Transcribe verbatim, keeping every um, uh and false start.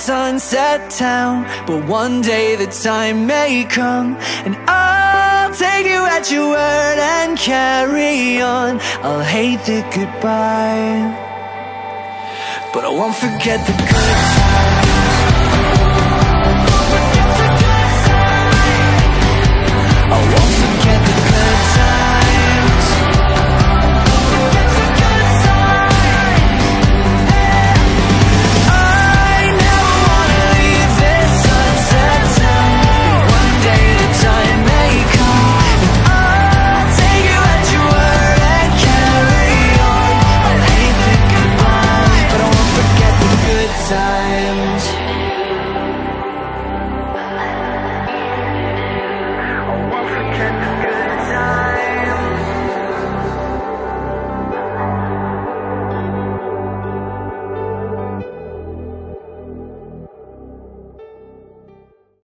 sunset town, but one day the time may come, and I'll take you at your word and carry on. I'll hate the goodbye, but I won't forget the good times. I won't